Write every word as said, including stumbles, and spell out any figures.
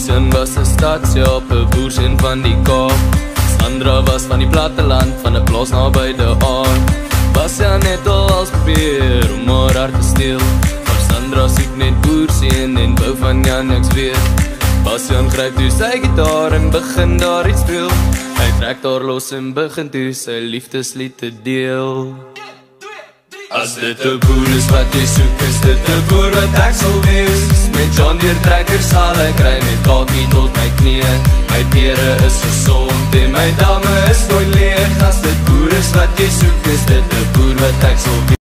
Bastian was 'n stadsjie op 'n boersien van die Kaap. Sandra was van die platteland, van 'n plaas naby die aard. Bastian het al als probeer om haar hart te steel, maar Sandra soek net boersien en wou van ja niks weet. Bastian gryp toe sy gitaar en begin daar iets speel. Hy trek daar los en begin toe sy liefdeslied te deel. As dit 'n boer is wat jy soek, is dit 'n boer wat ek sal wees. Met John Deere trekker sal ek ry met kakie tot my knie. My pere is gesond en my damme is nooit leeg. As dit boer is wat jy soek, is dit 'n boer wat ek sal wees.